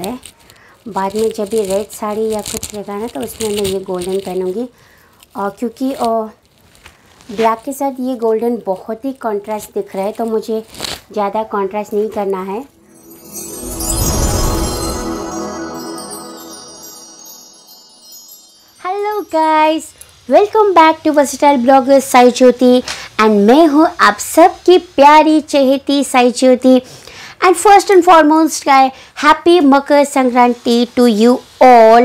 है। बाद में जब ये रेड साड़ी या कुछ रहेगा ना तो उसमें मैं ये गोल्डन पहनूँगी, क्योंकि ब्लैक के साथ ये गोल्डन बहुत ही कॉन्ट्रास्ट दिख रहा है, तो मुझे ज़्यादा कॉन्ट्रास्ट नहीं करना है। Hello guys, welcome back to versatile blogger Sai Jyoti and मैं हूँ आप सबकी प्यारी चहेती Sai Jyoti. And first and foremost happy Makar Sankranti to you all.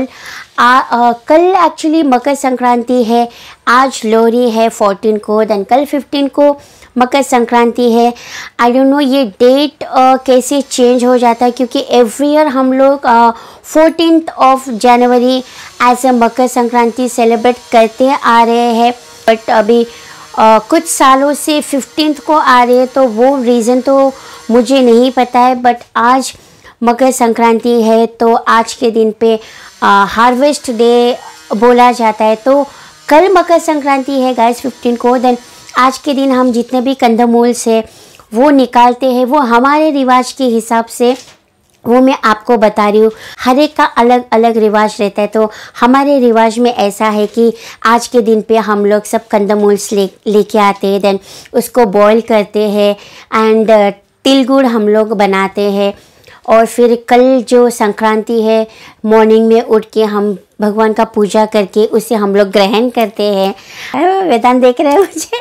कल एक्चुअली मकर संक्रांति है, आज लोहरी है 14 को, देन कल 15 को मकर संक्रांति है। आई डोंट नो ये डेट कैसे चेंज हो जाता है, क्योंकि एवरी ईयर हम लोग 14th of January as a Makar Sankranti celebrate करते आ रहे हैं, बट अभी कुछ सालों से 15th को आ रहे हैं, तो वो रीज़न तो मुझे नहीं पता है। बट आज मकर संक्रांति है, तो आज के दिन पे हार्वेस्ट डे बोला जाता है। तो कल मकर संक्रांति है गाइस 15 को। देन आज के दिन हम जितने भी कंदमूल से वो निकालते हैं, वो हमारे रिवाज के हिसाब से, वो मैं आपको बता रही हूँ। हर एक का अलग अलग रिवाज रहता है। तो हमारे रिवाज में ऐसा है कि आज के दिन पे हम लोग सब कंदमूल्स लेके आते हैं, देन उसको बॉईल करते हैं एंड तिल गुड़ हम लोग बनाते हैं। और फिर कल जो संक्रांति है, मॉर्निंग में उठ के हम भगवान का पूजा करके उसे हम लोग ग्रहण करते हैं। वेदांत देख रहे हैं मुझे।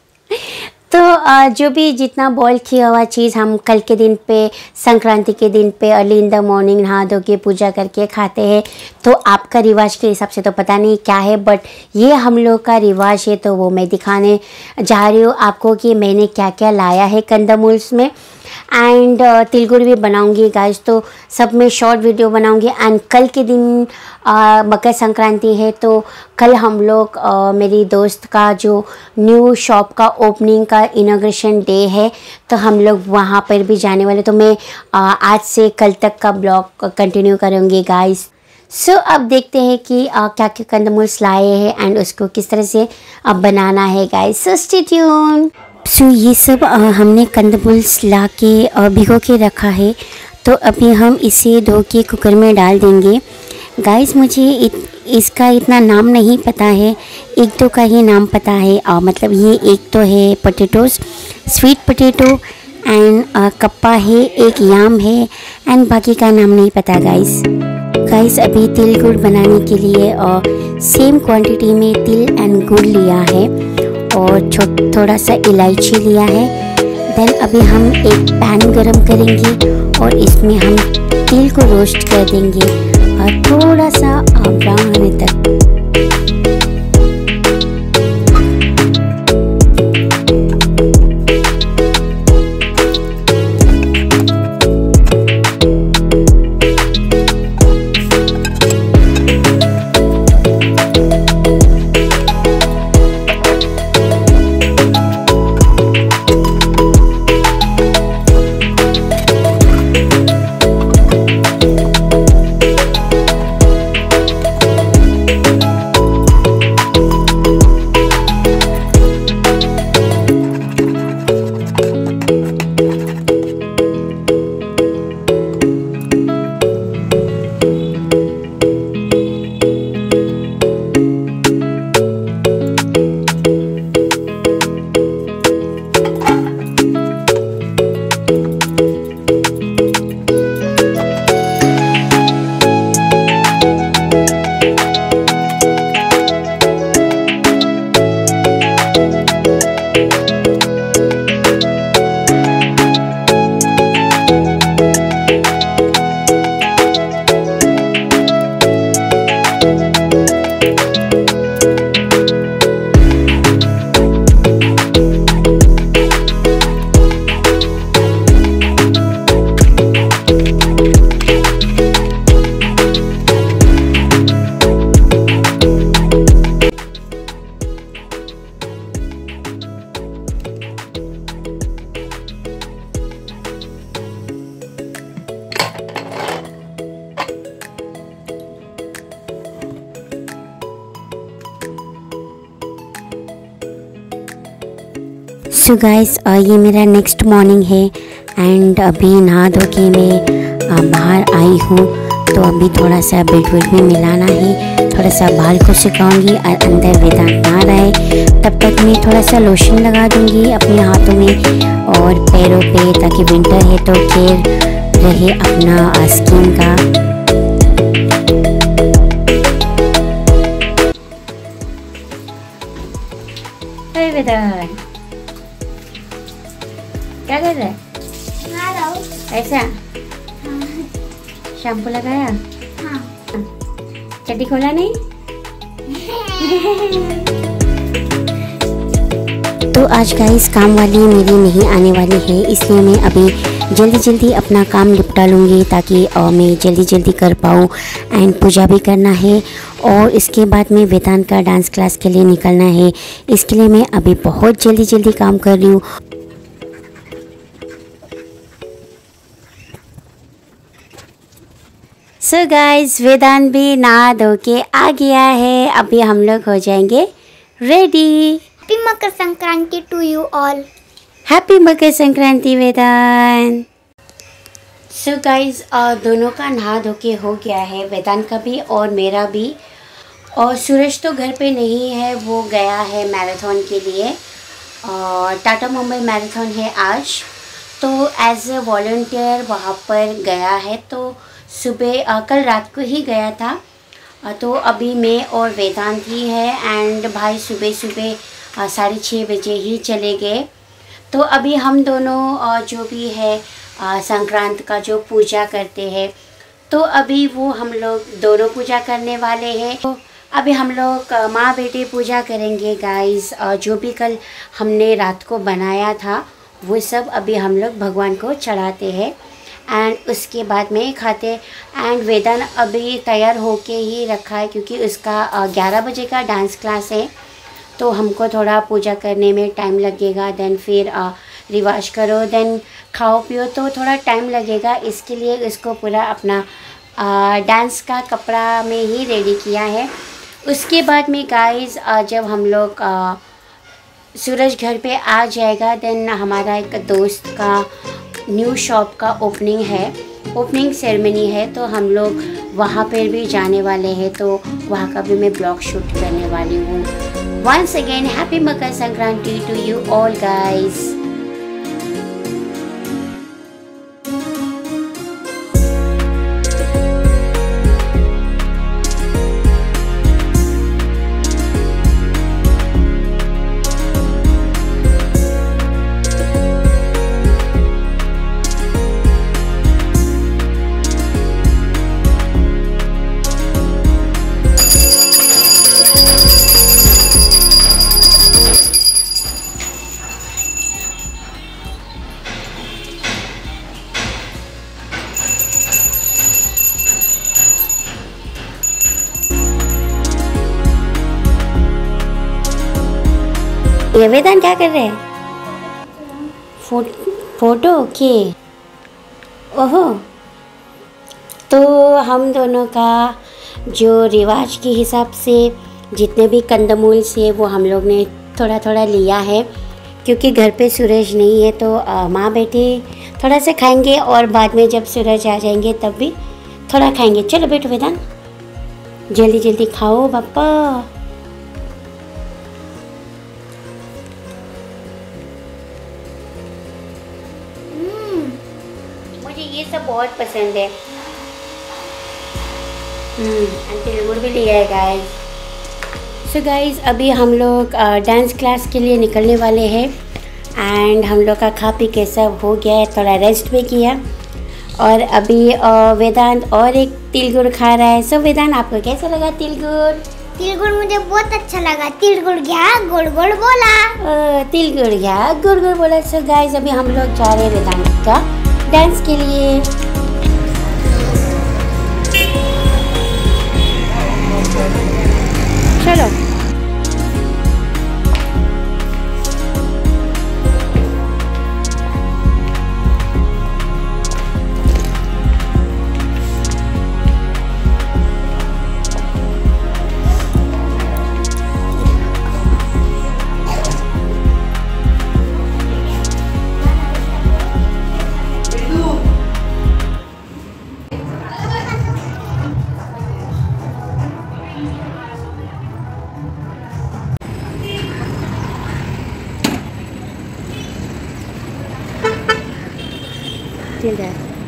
तो जो भी जितना बॉईल किया हुआ चीज़ हम कल के दिन पे, संक्रांति के दिन पे अर्ली इन द मॉर्निंग नहा धो के पूजा करके खाते हैं। तो आपका रिवाज के हिसाब से तो पता नहीं क्या है, बट ये हम लोग का रिवाज है, तो वो मैं दिखाने जा रही हूँ आपको कि मैंने क्या क्या लाया है कंदमूल्स में। एंड तिलगुड़ भी बनाऊंगी गाइस, तो सब में शॉर्ट वीडियो बनाऊंगी। एंड कल के दिन मकर संक्रांति है, तो कल हम लोग मेरी दोस्त का जो न्यू शॉप का ओपनिंग का इनॉग्रेशन डे है, तो हम लोग वहाँ पर भी जाने वाले। तो मैं आज से कल तक का ब्लॉग कंटिन्यू करूँगी गाइस। सो अब देखते हैं कि क्या क्या कंदमूल्स लाए हैं एंड उसको किस तरह से बनाना है guys. So stay tune. So ये सब हमने कंदमूल्स ला के भिगो के रखा है, तो अभी हम इसे धो के कुकर में डाल देंगे गाइस। मुझे इसका इतना नाम नहीं पता है, एक दो का ही नाम पता है। मतलब ये एक तो है potatoes, sweet potato and kappa है, एक याम है एंड बाकी का नाम नहीं पता गाइस। अभी तिल गुड़ बनाने के लिए सेम क्वांटिटी में तिल एंड गुड़ लिया है और थोड़ा सा इलायची लिया है। देन अभी हम एक पैन गरम करेंगे और इसमें हम तिल को रोस्ट कर देंगे और थोड़ा सा ब्राउन होने तक। सो गाइस ये मेरा नेक्स्ट मॉर्निंग है एंड अभी नहा धो के मैं बाहर आई हूँ तो अभी थोड़ा सा बेड वेड में मिलाना है, थोड़ा सा बाल को सुखाऊंगी और अंदर वेदांत ना रहे तब तक मैं थोड़ा सा लोशन लगा दूंगी अपने हाथों में और पैरों पे, ताकि विंटर है तो केयर रहे अपना स्किन का। वेदांत क्या कर रहा है? ऐसा शैम्पू लगाया? हाँ। चड्डी खोला नहीं? तो आज गाइस काम वाली मेरी नहीं आने वाली है, इसलिए मैं अभी जल्दी जल्दी अपना काम निपटा लूँगी ताकि मैं जल्दी जल्दी कर पाऊँ। एंड पूजा भी करना है और इसके बाद में वेदांत का डांस क्लास के लिए निकलना है, इसके लिए मैं अभी बहुत जल्दी जल्दी काम कर रही हूँ। सो गाइस वेदांत भी नहा धो के आ गया है, अभी हम लोग हो जाएंगे ready. Happy Makar Sankranti to you all. Happy Makar Sankranti Vedant. So guys दोनों का नहा धो के हो गया है, वेदांत का भी और मेरा भी। और सूरज तो घर पे नहीं है, वो गया है मैराथन के लिए और टाटा मुंबई मैराथन है आज, तो एज ए वॉलंटियर वहाँ पर गया है। तो सुबह कल रात को ही गया था, तो अभी मैं और वेदांत ही है एंड भाई सुबह सुबह 6:30 बजे ही चले गए। तो अभी हम दोनों जो भी है संक्रांत का जो पूजा करते हैं, तो अभी वो हम लोग दोनों पूजा करने वाले हैं। तो अभी हम लोग माँ बेटे पूजा करेंगे गाइस। जो भी कल हमने रात को बनाया था वो सब अभी हम लोग भगवान को चढ़ाते हैं एंड उसके बाद में खाते। एंड वेदांत अभी तैयार होके ही रखा है क्योंकि उसका 11 बजे का डांस क्लास है, तो हमको थोड़ा पूजा करने में टाइम लगेगा। देन फिर रिवाज करो, देन खाओ पियो, तो थोड़ा टाइम लगेगा। इसके लिए इसको पूरा अपना डांस का कपड़ा में ही रेडी किया है। उसके बाद में गाइस जब हम लोग सूरज घर पे आ जाएगा, देन हमारा एक दोस्त का न्यू शॉप का ओपनिंग सेरेमनी है, तो हम लोग वहाँ पर भी जाने वाले हैं, तो वहाँ का भी मैं ब्लॉग शूट करने वाली हूँ। Once again happy Makar Sankranti to you all guys. ये वेदांत क्या कर रहे हैं? फोटो के ओहो। तो हम दोनों का जो रिवाज के हिसाब से जितने भी कंदमूल से वो हम लोग ने थोड़ा थोड़ा लिया है, क्योंकि घर पे सूरज नहीं है, तो माँ बेटे थोड़ा सा खाएंगे और बाद में जब सूरज आ जाएंगे तब भी थोड़ा खाएंगे। चलो बेटो वेदांत जल्दी जल्दी खाओ पापा। ये सब बहुत पसंद है। तिलगुड़ भी लिया है गाइस। सो गाइस अभी हम लोग डांस क्लास के लिए निकलने वाले हैं एंड हम लोग का खा पी के सब हो गया है, थोड़ा रेस्ट भी किया और अभी वेदांत और एक तिलगुड़ खा रहा है। सो वेदांत आपको कैसा लगा तिलगुड़? तिलगुड़ मुझे बहुत अच्छा लगा। तिलगुड़ गया गुड़ गुड़ बोला। तिलगुड़ गया गुड़ गुड़ बोला। सो गाइस अभी हम लोग जा रहे हैं वेदांत का डांस के लिए। चलो चिल रहा है।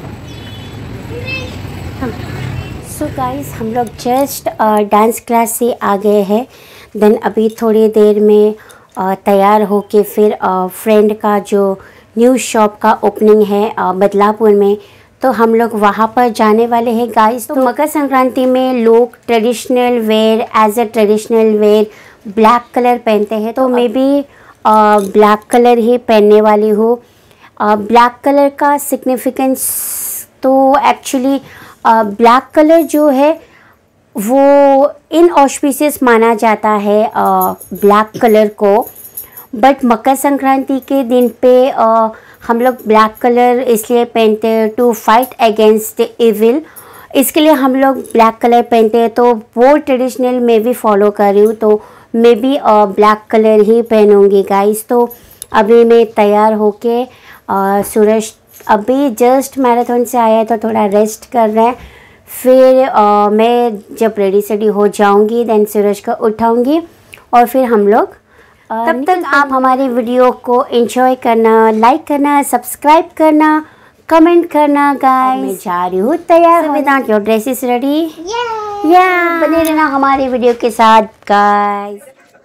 सो गाइस हम लोग जस्ट डांस क्लास से आ गए हैं। देन अभी थोड़ी देर में तैयार होके फिर फ्रेंड का जो न्यू शॉप का ओपनिंग है बदलापुर में, तो हम लोग वहाँ पर जाने वाले हैं गाइस। तो मकर संक्रांति में लोग traditional wear as a traditional wear black colour पहनते हैं, तो मैं भी ब्लैक कलर ही पहनने वाली हूँ। ब्लैक कलर का सिग्निफिकेंस तो एक्चुअली ब्लैक कलर जो है वो इन ऑस्पिशियस माना जाता है ब्लैक कलर को, बट मकर संक्रांति के दिन पे हम लोग ब्लैक कलर इसलिए पहनते हैं टू फाइट अगेंस्ट इविल, इसके लिए हम लोग ब्लैक कलर पहनते हैं। तो वो ट्रेडिशनल मैं भी फॉलो कर रही हूँ, तो मैं भी ब्लैक कलर ही पहनूँगी गाइस। तो अभी मैं तैयार होके सूरज अभी जस्ट मैराथन से आया है तो थोड़ा रेस्ट कर रहे हैं। फिर मैं जब रेडी सेडी हो जाऊंगी देन सूरज को उठाऊंगी और फिर हम लोग तब तक आप हमारी वीडियो को एंजॉय करना, लाइक करना, सब्सक्राइब करना, कमेंट करना गाइस। मैं जा रही हूँ तैयार होना। Your dress is ready? या बने रहना हमारी वीडियो के साथ गाइस।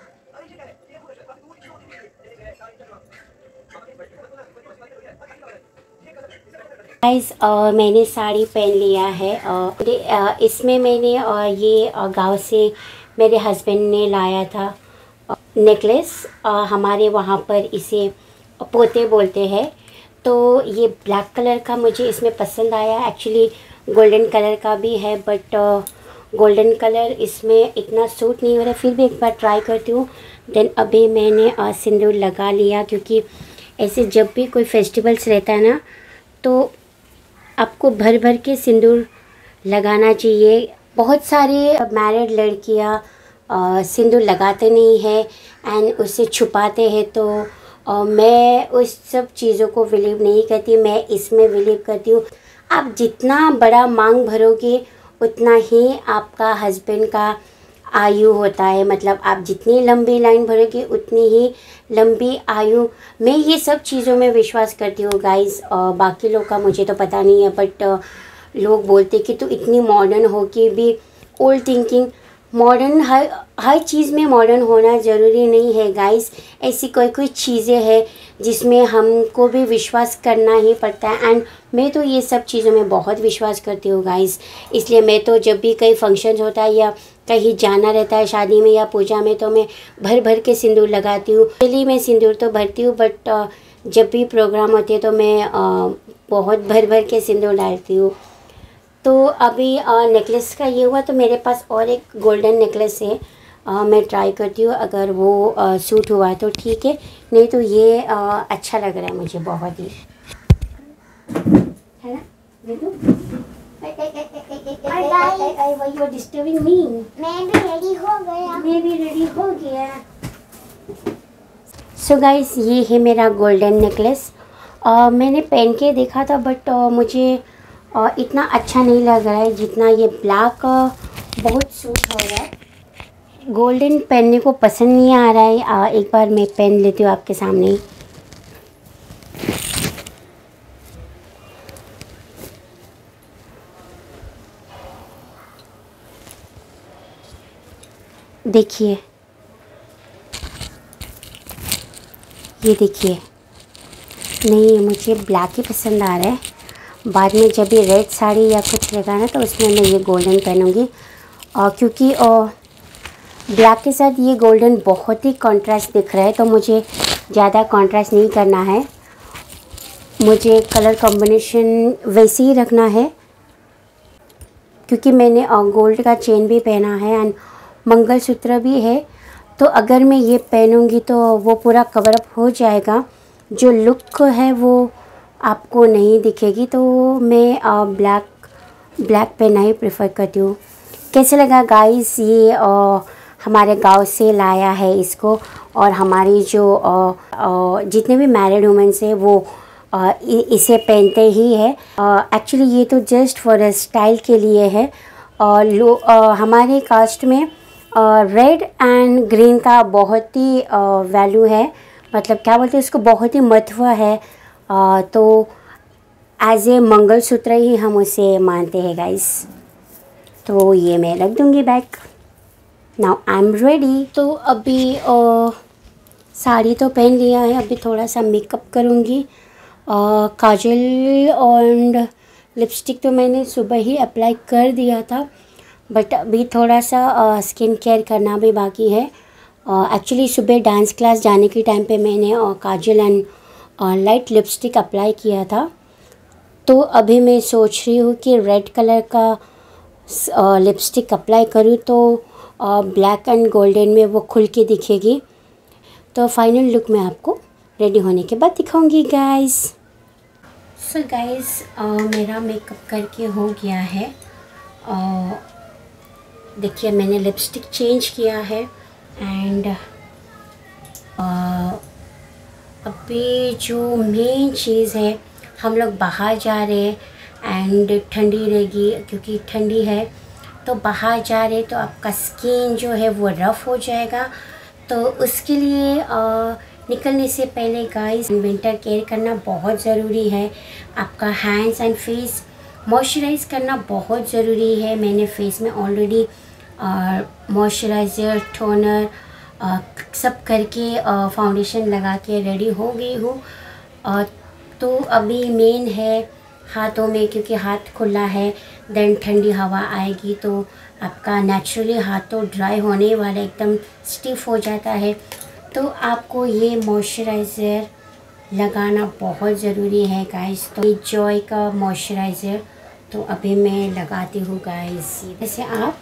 गाइस मैंने साड़ी पहन लिया है। इसमें मैंने ये गांव से मेरे हस्बैंड ने लाया था नेकलेस। हमारे वहाँ पर इसे पोते बोलते हैं। तो ये ब्लैक कलर का मुझे इसमें पसंद आया। एक्चुअली गोल्डन कलर का भी है बट गोल्डन कलर इसमें इतना सूट नहीं हो रहा, फिर भी एक बार ट्राई करती हूँ। देन अभी मैंने सिंदूर लगा लिया, क्योंकि ऐसे जब भी कोई फेस्टिवल्स रहता है ना तो आपको भर भर के सिंदूर लगाना चाहिए। बहुत सारी मैरिड लड़कियां सिंदूर लगाते नहीं है एंड उसे छुपाते हैं, तो मैं उस सब चीज़ों को बिलीव नहीं करती। मैं इसमें बिलीव करती हूँ आप जितना बड़ा मांग भरोगे उतना ही आपका हस्बैंड का आयु होता है। मतलब आप जितनी लंबी लाइन भरोगे उतनी ही लंबी आयु। मैं ये सब चीज़ों में विश्वास करती हूँ गाइस। बाकी लोग का मुझे तो पता नहीं है, बट लोग बोलते कि तू इतनी मॉडर्न हो के भी ओल्ड थिंकिंग। मॉडर्न हर चीज़ में मॉडर्न होना ज़रूरी नहीं है गाइस। ऐसी कोई चीज़ें हैं जिसमें हमको भी विश्वास करना ही पड़ता है एंड मैं तो ये सब चीज़ों में बहुत विश्वास करती हूँ गाइस। इसलिए मैं तो जब भी कहीं फंक्शन होता है या कहीं जाना रहता है शादी में या पूजा में, तो मैं भर भर के सिंदूर लगाती हूँ। चलिए मैं सिंदूर तो भरती हूँ, बट जब भी प्रोग्राम होते हैं तो मैं बहुत भर भर के सिंदूर डालती हूँ। तो अभी नेकलेस का ये हुआ, तो मेरे पास और एक गोल्डन नेकलेस है। मैं ट्राई करती हूँ, अगर वो सूट हुआ तो ठीक है, नहीं तो ये अच्छा लग रहा है मुझे बहुत ही, है ना? Disturbing me. मैं भी रेडी हो गया। मैं भी रेडी हो गया। सो गाइस ये है मेरा गोल्डन नेकलेस। मैंने पहन के देखा था बट मुझे इतना अच्छा नहीं लग रहा है जितना ये ब्लैक बहुत सूट हो रहा है। गोल्डन पहनने को पसंद नहीं आ रहा है। एक बार मैं पहन लेती हूँ आपके सामने ही। देखिए, ये देखिए, नहीं मुझे ब्लैक ही पसंद आ रहा है। बाद में जब ये रेड साड़ी या कुछ रहेगा ना तो उसमें मैं ये गोल्डन पहनूँगी, क्योंकि ब्लैक के साथ ये गोल्डन बहुत ही कॉन्ट्रास्ट दिख रहा है, तो मुझे ज़्यादा कॉन्ट्रास्ट नहीं करना है। मुझे कलर कॉम्बिनेशन वैसे ही रखना है, क्योंकि मैंने गोल्ड का चेन भी पहना है एंड मंगलसूत्र भी है। तो अगर मैं ये पहनूँगी तो वो पूरा कवर अप हो जाएगा, जो लुक है वो आपको नहीं दिखेगी। तो मैं ब्लैक पहनना ही प्रेफर करती हूँ। कैसे लगा गाइस? ये हमारे गांव से लाया है इसको, और हमारी जो जितने भी मैरिड वुमेन्स है वो इसे पहनते ही है। एक्चुअली ये तो जस्ट फॉर स्टाइल के लिए है। हमारे कास्ट में रेड एंड ग्रीन का बहुत ही वैल्यू है, मतलब क्या बोलते हैं उसको, बहुत ही महत्व है। तो एज ए मंगलसूत्र ही हम उसे मानते हैं गाइस। तो ये मैं रख दूँगी bag. Now I am ready. तो अभी साड़ी तो पहन लिया है, अभी थोड़ा सा मेकअप करूँगी। काजल और लिपस्टिक तो मैंने सुबह ही अप्लाई कर दिया था, बट अभी थोड़ा सा स्किन केयर करना भी बाकी है। एक्चुअली सुबह डांस क्लास जाने के टाइम पे मैंने kajal and light lipstick apply किया था। तो अभी मैं सोच रही हूँ कि रेड कलर का लिपस्टिक अप्लाई करूँ तो ब्लैक एंड गोल्डन में वो खुल के दिखेगी। तो फाइनल लुक मैं आपको रेडी होने के बाद दिखाऊंगी गाइस। सो गाइस मेरा मेकअप करके हो गया है। देखिए मैंने लिपस्टिक चेंज किया है एंड अभी जो मेन चीज़ है, हम लोग बाहर जा रहे हैं एंड ठंडी रहेगी क्योंकि ठंडी है। तो बाहर जा रहे तो आपका स्किन जो है वो रफ़ हो जाएगा। तो उसके लिए निकलने से पहले गाइस विंटर केयर करना बहुत ज़रूरी है। आपका हैंड्स एंड फेस मॉइस्चराइज़ करना बहुत ज़रूरी है। मैंने फेस में ऑलरेडी मॉइस्चराइज़र, टोनर सब करके फाउंडेशन लगा के रेडी हो गई हूँ। तो अभी मेन है हाथों में, क्योंकि हाथ खुला है, देन ठंडी हवा आएगी तो आपका नेचुरली हाथ तो ड्राई होने वाला, एकदम स्टिफ हो जाता है। तो आपको ये मॉइस्चराइज़र लगाना बहुत ज़रूरी है गाइस। तो ये जॉय का मॉइस्चराइज़र तो अभी मैं लगाती हूँ गाइस। वैसे आप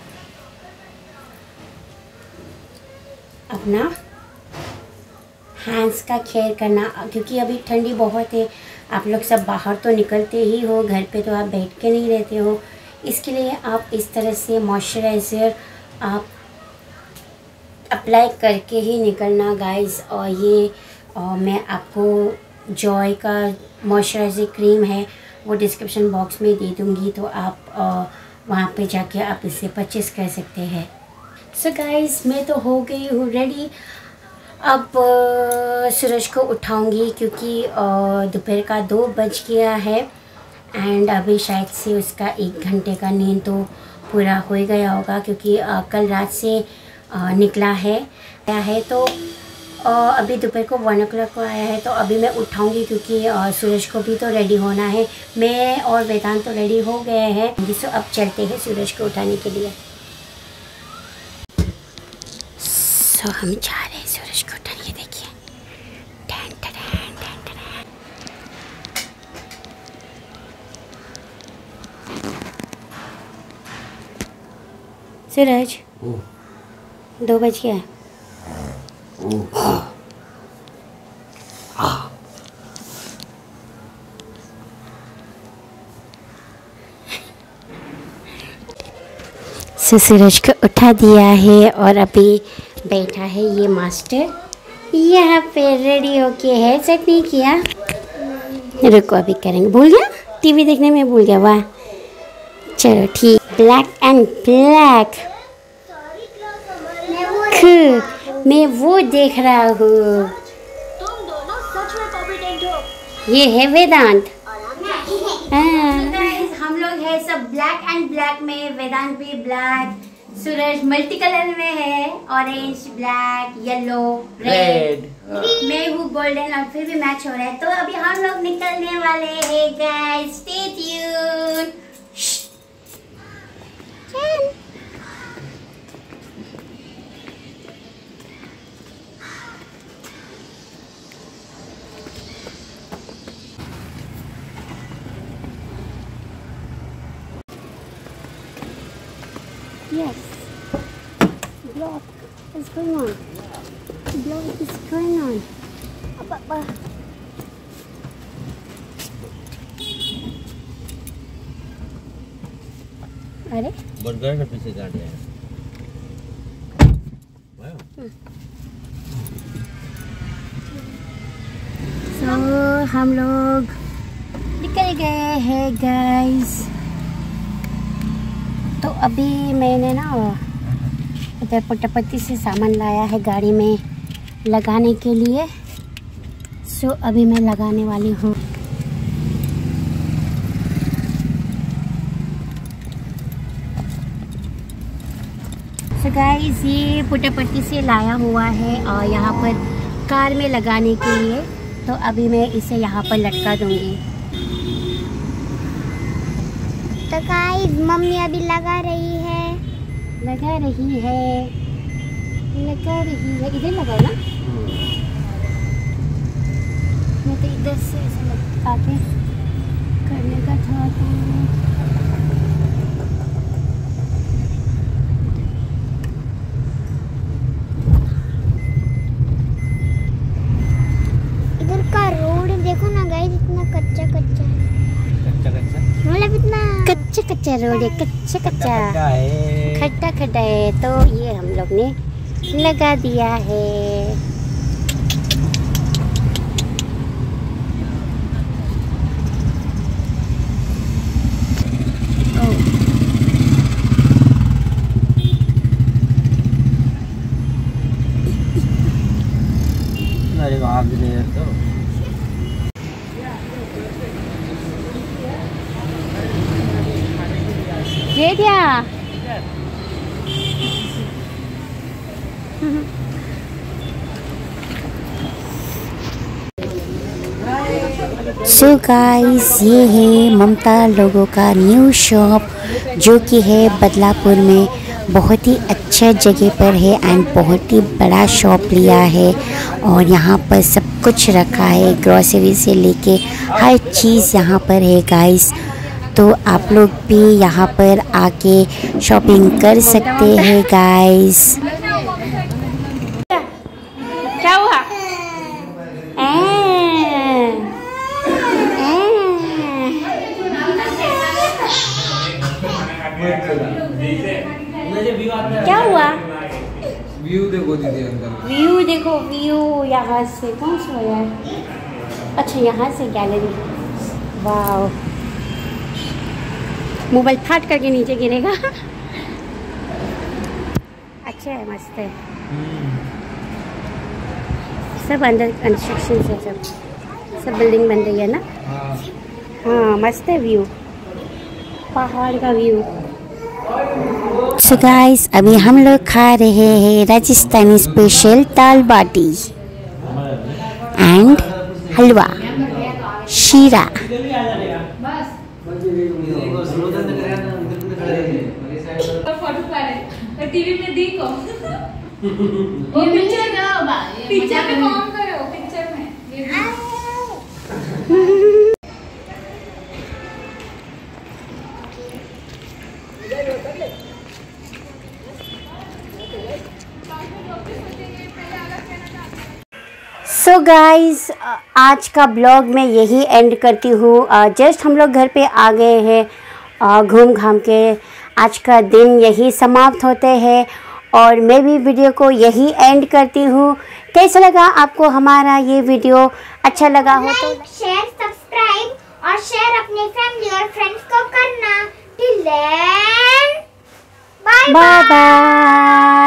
अपना हैंड्स का केयर करना, क्योंकि अभी ठंडी बहुत है। आप लोग सब बाहर तो निकलते ही हो, घर पे तो आप बैठ के नहीं रहते हो। इसके लिए आप इस तरह से मॉइस्चराइज़र आप अप्लाई करके ही निकलना गाइस। और ये मैं आपको जॉय का मॉइस्चराइज़र क्रीम है वो डिस्क्रिप्शन बॉक्स में दे दूँगी, तो आप वहाँ पे जाके आप इसे परचेस कर सकते हैं। सो गाइस मैं तो हो गई हूँ रेडी। अब सूरज को उठाऊंगी क्योंकि दोपहर का 2 बज गया है एंड अभी शायद से उसका 1 घंटे का नींद तो पूरा हो ही गया होगा, क्योंकि कल रात से निकला है तो अभी दोपहर को 1 o'clock को आया है। तो अभी मैं उठाऊंगी क्योंकि सूरज को भी तो रेडी होना है। मैं और वेदांत तो रेडी हो गए हैं, जिससे अब चलते हैं सूरज को उठाने के लिए। सो हम जा रहे हैं सूरज को उठाने। ये देखिए टैन टैन टैन टैन। सूरज 2 बज गया। सूरज को उठा दिया है और अभी बैठा है ये मास्टर यहाँ पे रेडी होके हेयर सेट नहीं किया। रुको अभी करेंगे। भूल गया, टीवी देखने में भूल गया। वाह चलो ठीक। ब्लैक एंड ब्लैक मैं वो देख रहा हूँ। तुम दोनों सच में कॉम्पिटेंट हो। ये है वेदांत। हम लोग है सब ब्लैक एंड ब्लैक में। वेदांत भी ब्लैक, सूरज मल्टी कलर में है, ऑरेंज, ब्लैक, येलो, रेड। मैं हूँ गोल्डन और फिर भी मैच हो रहा है। तो अभी हम लोग निकलने वाले हैं guys, stay tune. Yes, vlog is going on. Vlog is going on. Apa? अरे बर्गर के पीछे काट गया। So हम लोग निकल गए हैं गाइस। तो अभी मैंने ना इधर पुट्टपत्ती से सामान लाया है गाड़ी में लगाने के लिए। सो अभी मैं लगाने वाली हूँ। सो गाइस ये पुट्टापट्टी से लाया हुआ है और यहाँ पर कार में लगाने के लिए, तो अभी मैं इसे यहाँ पर लटका दूँगी। तो गाइस मम्मी अभी लगा रही है। इधर लगा ना, मैं तो इधर से ऐसे लटका के करने का था। इधर का रोड देखो ना गाइस, इतना कच्चा है। मतलब इतना कच्चा रोड है, कच्चा खड्डा है, तो ये हम लोग ने लगा दिया है। अरे वहाँ भी नहीं है तो ये क्या? सो गाइस ये है ममता लोगों का न्यू शॉप, जो कि है बदलापुर में। बहुत ही अच्छा जगह पर है एंड बहुत ही बड़ा शॉप लिया है और यहाँ पर सब कुछ रखा है, ग्रोसरी से लेके हर चीज़ यहाँ पर है गाइस। तो आप लोग भी यहाँ पर आके शॉपिंग कर सकते हैं गाइस। क्या हुआ? क्या हुआ? व्यू देखो दीदी अंदर। व्यू यहाँ से कौन सा है? अच्छा यहाँ से गैलरी। वाह, मोबाइल फट करके नीचे गिरेगा। अच्छा है, मस्त है। सब अंदर कंस्ट्रक्शन है, सब बिल्डिंग बन रही है ना। हाँ मस्त है व्यू, पहाड़ का व्यू। सो गाइस अभी हम लोग खा रहे हैं राजस्थानी स्पेशल दाल बाटी एंड हलवा, शीरा। टीवी में देखो वो पिक्चर में काम करो, पिक्चर में। सो गाइस आज का ब्लॉग मैं यही एंड करती हूँ। जस्ट हम लोग घर पे आ गए हैं घूम घाम के। आज का दिन यही समाप्त होते हैं और मैं भी वीडियो को यही एंड करती हूँ। कैसा लगा आपको हमारा ये वीडियो? अच्छा लगा हो तो लाइक, शेयर, सब्सक्राइब और शेयर अपने फैमिली और फ्रेंड्स को करना। Till then bye bye bye.